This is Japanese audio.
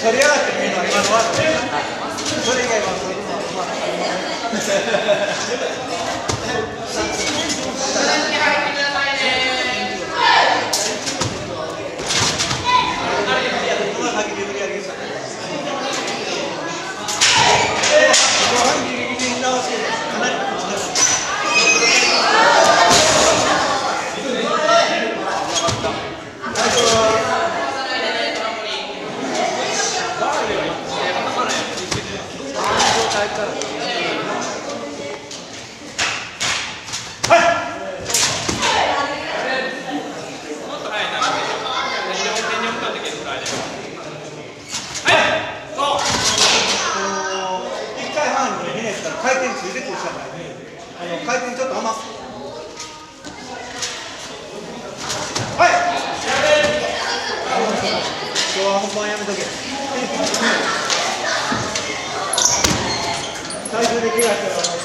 り上がって見えるのは今のはそれ以外はそういうのは回転ついてくるしたから回転ちょっと甘くはい今日は本番やめとけ最終で怪我したら